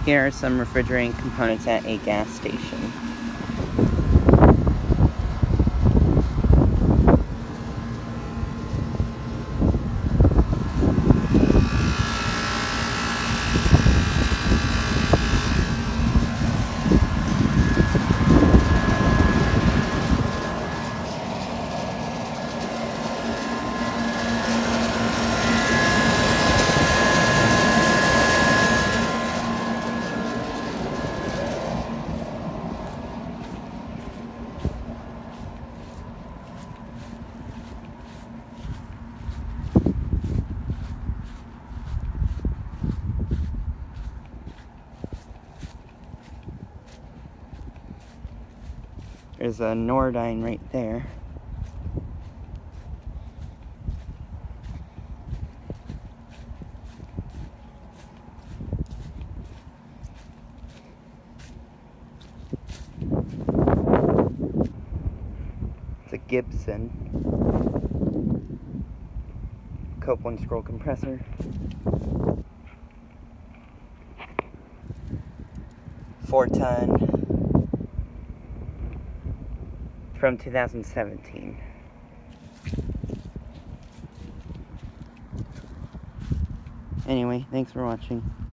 Here are some refrigerating components at a gas station. There's a Nordine right there. It's a Gibson Copeland scroll compressor. 4-ton from 2017. Anyway, thanks for watching.